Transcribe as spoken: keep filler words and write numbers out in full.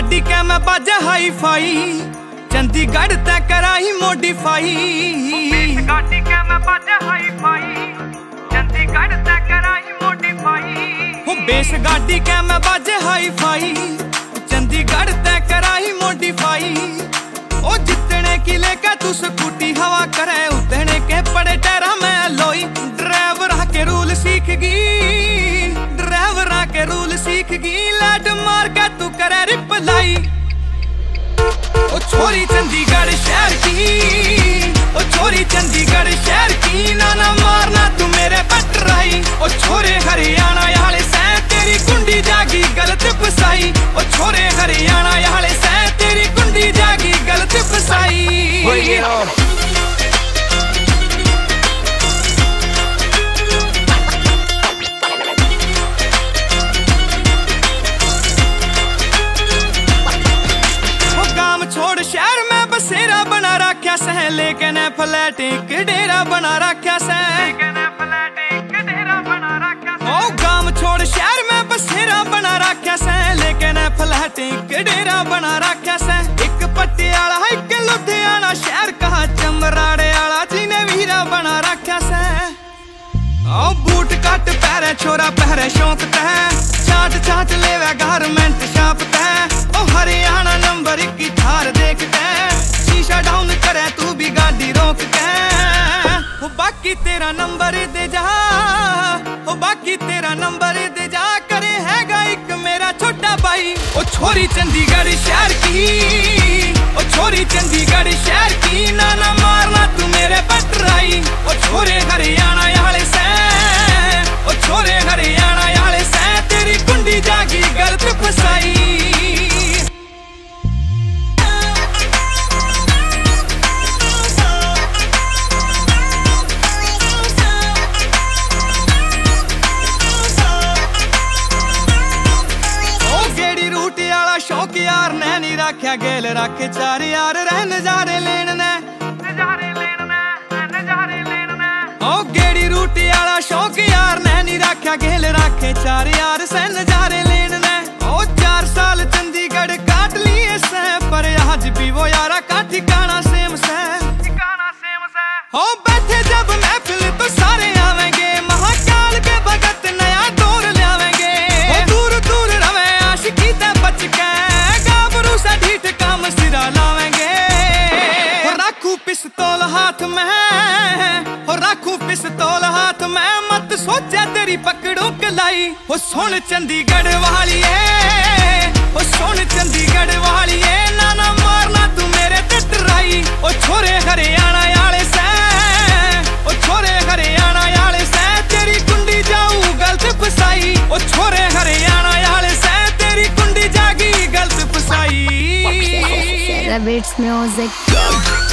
गाड़ी के मैं बाजा हाई फाई, चंडीगढ़ तै कराई मोडिफाई। गाड़ी के मैं बाजा हाई फाई, चंडीगढ़ तै कराई मोडिफाई। हो बेस गाड़ी के मैं बाजे हाई फाई, चंडीगढ़ तै कराई मोडिफाई। ओ जितने की लेके तू स्कूटी हवा करे, उतने के पड़े टैरा में लोई। ड्राइवर के रूल सीख गई, ड्राइवर के रूल सीख गई। लाड मार के तू करे रिप्लाई। ओ छोरी चंडीगढ़ शहर की, ओ छोरी चंडीगढ़ शहर की। ना ना मारना तू मेरे पटराई। ओ छोरे हरियाणा याले से तेरी कुंडी जागी गलत फसाई। ओ छोरे हरियाणा याले से तेरी कुंडी जागी गलत फसाई। छोड़ शहर में बसेरा बना रखा से, लेकिन फ्लैट एक डेरा बना रखा से। ओ गांव छोड़ शहर में बसेरा बना रखा से, लेकिन फ्लैट एक डेरा बना रखा से। एक पटियाला एक लुधियाना शहर कहा, चमराड़े वाला जिन्हें वीरा बना रखा से। ओ बूट कट पैरे छोरा पहरे शौक तय, चाट चाट लेवे गारमेंट शाप तय। ओ हरियाणा नंबर की थार देख के, शीशा डाउन करे तू भी गाड़ी रोक के। ओ बाकी तेरा नंबर दे जा, ओ बाकी तेरा नंबर दे जा। करे हैगा एक मेरा छोटा भाई। ओ छोरी चंडीगढ़ शहर की, ओ छोरी चंडीगढ़ शहर की। ना ना मारना तू मेरे पटराई। ओ छोरे हरियाणा याले से, ओ छोरे हरियाणा याले से तेरी कुंडी जागी गलत फसाई। शौक यार ने नहीं रखा गेल, रखे चार यार रह नजारे लेन ने, नजारे लेन ने, नजारे लेन ने। ओ गेड़ी रूटी वाला शौक यार ने नहीं रखा गेल, रखे चार यार से नजारे लेन ने। ओ चार साल चंडीगढ़ काट लिए से, पर आज भी वो यारा का ठिकाना सेम से, ठिकाना सेम से। ओ बैठे जब महफिल तो सारे आवेंगे, महाकाल के भगत नया दौर लावेंगे। ओ दूर दूर रवे आशिकी ते बच के, ढीठ काम सिरा लावेंगे। हो राखू पिस्तौल हाथ में, हो राखू पिस्तौल हाथ में। मत सोचा तेरी पकड़ों कलाई। हो सुन चंडीगढ़ वालिए, हो सुन चंडीगढ़ वालिए। ना ना मारना तू मेरे टटराई। ओ छोरे हरियाणा याले से, ओ छोरे हरियाणा याले से तेरी कुंडी जाऊ गलत फसाई। ओ छोरे हरियाणा याले से तेरी कुंडी जागी गलत फसाई। Rabbits music.